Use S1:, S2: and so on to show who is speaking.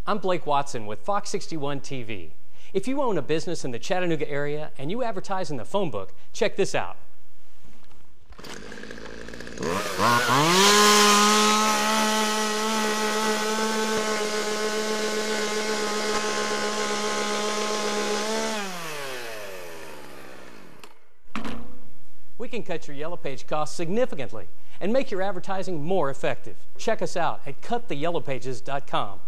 S1: I'm Blake Watson with Fox 61 TV. If you own a business in the Chattanooga area and you advertise in the phone book, check this out. We can cut your Yellow Page costs significantly and make your advertising more effective. Check us out at cutttheyellowpages.com.